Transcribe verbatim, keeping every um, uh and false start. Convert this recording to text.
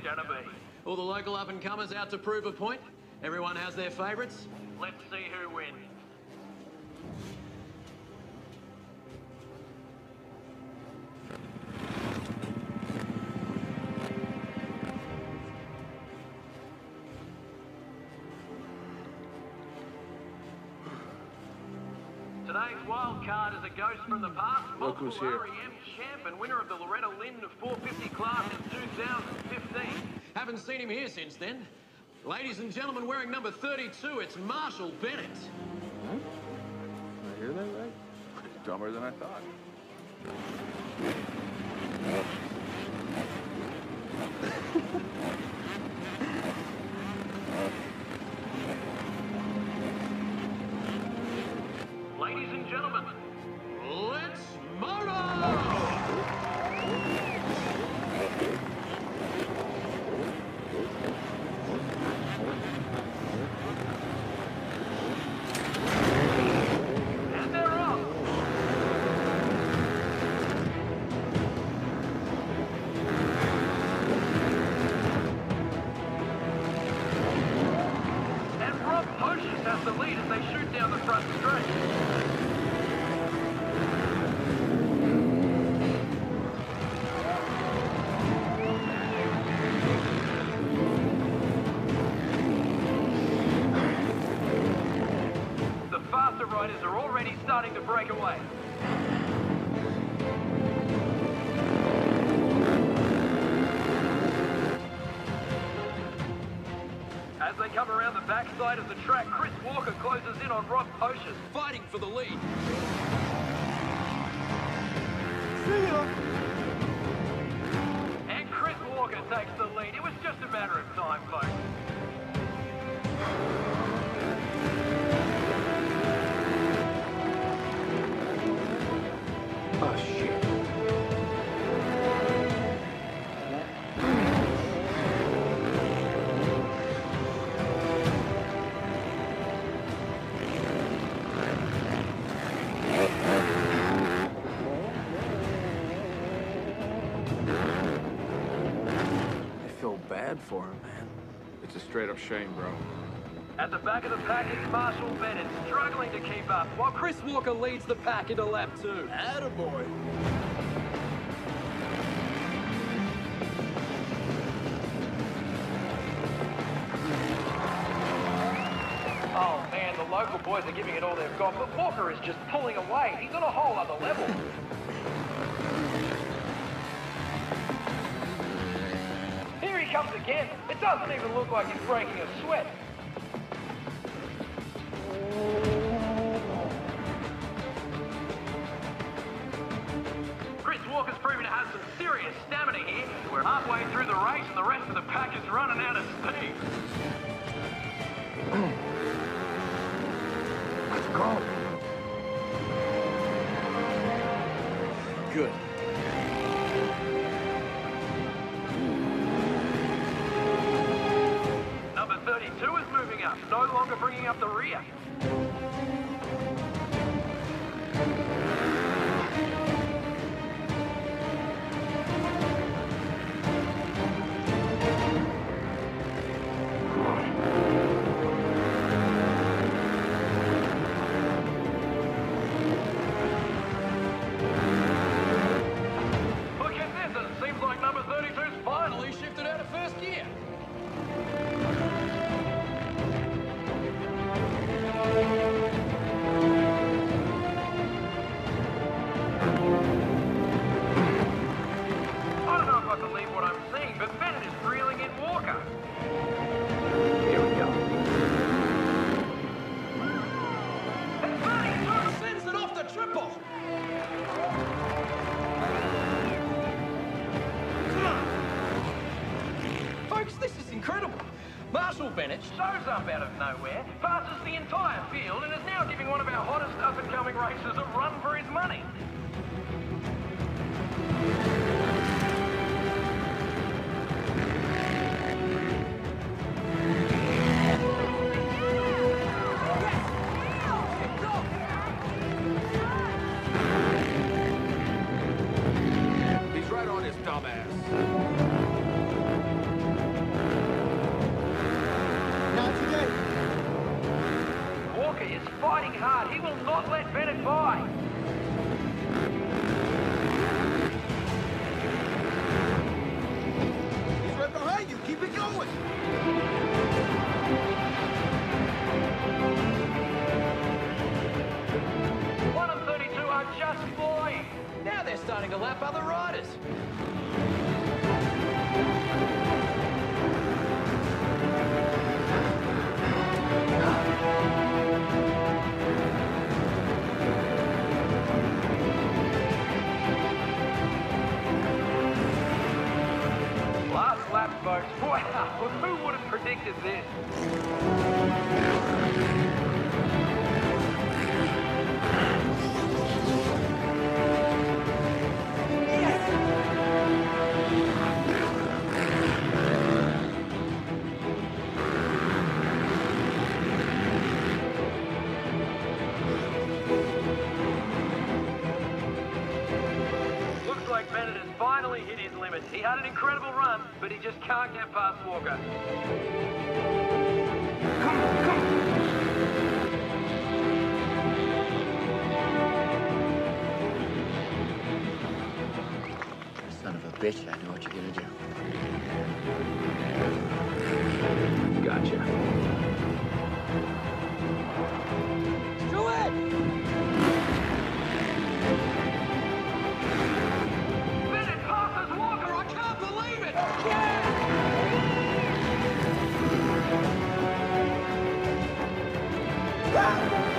gonna be. All the local up-and-comers out to prove a point? Everyone has their favourites? Let's see who wins. Today's wild card is a ghost from the past, Look who's multiple here. R E M champ and winner of the Loretta Lynn four fifty class in two thousand fifteen. Haven't seen him here since then. Ladies and gentlemen, wearing number thirty-two, it's Marshall Bennett. Huh? Did I hear that right? Dumber than I thought. Ladies and gentlemen, let's motor! and they're off. And Rob Hocius has the lead as they shoot down the front straight. The faster riders are already starting to break away. As they come around the backside of the track, Chris Walker closes in on Rob Hocius. Fighting for the lead. And Chris Walker takes the lead. It was just a matter of time, folks. Oh, shit. I feel bad for him, man. It's a straight up shame, bro. At the back of the pack is Marshall Bennett, struggling to keep up, while Chris Walker leads the pack into lap two. Attaboy. Oh man, the local boys are giving it all they've got, but Walker is just pulling away. He's on a whole other level. Here he comes again. It doesn't even look like he's breaking a sweat. Chris Walker's proving to have some serious stamina here. We're halfway through the race and the rest of the pack is running out of steam. Let's go. Good. Number thirty-two is moving up, no longer bringing up the rear. Look at this, and it seems like number thirty-two's finally shifted out of first gear. I don't know if I believe what I'm seeing, but Bennett is reeling in Walker. Here we go. And thirty-two Sends it off the triple. Folks, this is incredible. Marshall Bennett shows up out of nowhere, passes the entire field, and is now giving one of our hottest up-and-coming racers a run for his money. He's right on his dumbass. Walker is fighting hard. He will not let Bennett by. He's right behind you. Keep it going. one and thirty-two are just flying. Now they're starting to lap other riders. Last lap, folks. Wow, who would have predicted this? Looks like Bennett has finally hit his limit. He had an incredible run, but he just can't get past Walker. Son of a bitch, I know what you're gonna do. Gotcha. Do it! Bennett passes Walker. I can't believe it! Yeah!